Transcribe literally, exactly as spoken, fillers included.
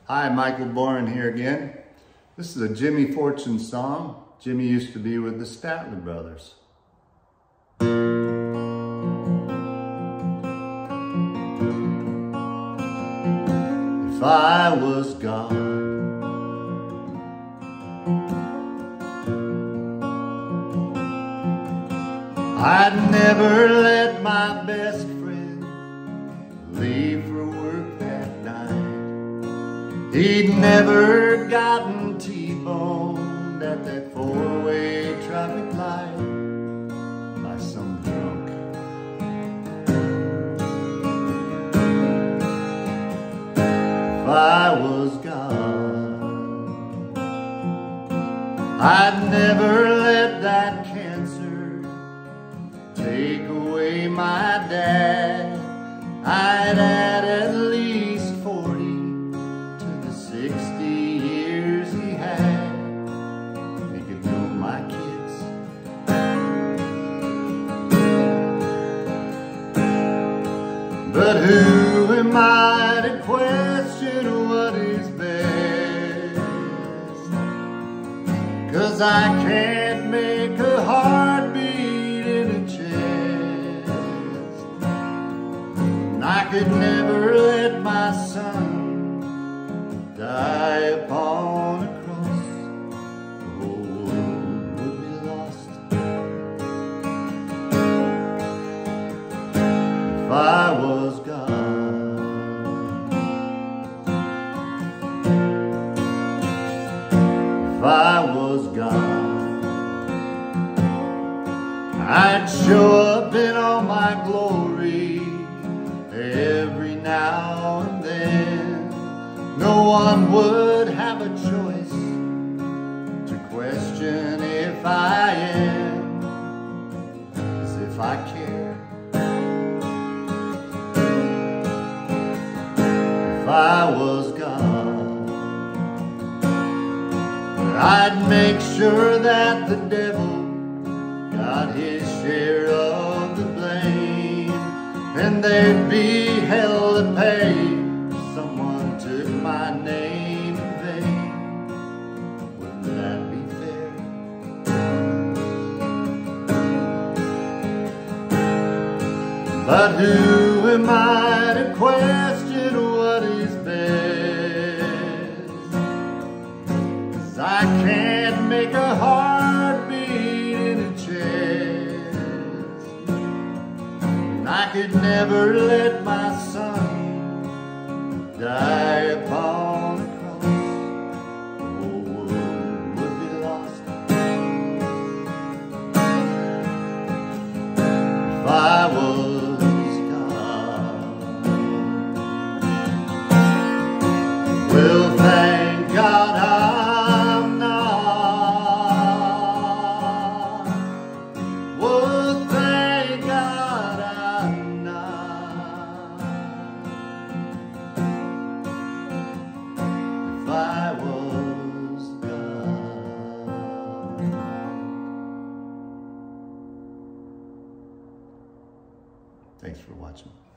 Hi, Michael Boren here again. This is a Jimmy Fortune song. Jimmy used to be with the Statler Brothers. If I was God, I'd never let my best friend leave for work that night. He'd never gotten T-boned at that four-way traffic light by some drunk. If I was God, I'd never let that cancer take away my dad. I'd add at least forty to the sixty years he had. He could know my kids. But who am I to question what is best? 'Cause I can't make a heartbeat in a chest. And I could never let my son die upon a cross. The whole world would be lost. If I was God, if I was God, I'd show up in all my glory every now and then. No one would have a choice to question if I am, as if I care. If I was God, I'd make sure that the devil got his share of the blame, and there'd be hell to pay if someone took my name in vain. Wouldn't that be fair? But who am I to question what is best? 'Cause I can't make a heartbeat in a chest. And I could never let my son die upon a cross. The whole world would be lost. If I was God, well, thank God I'm not. Well, thank God I'm not. If I was God. Thanks for watching.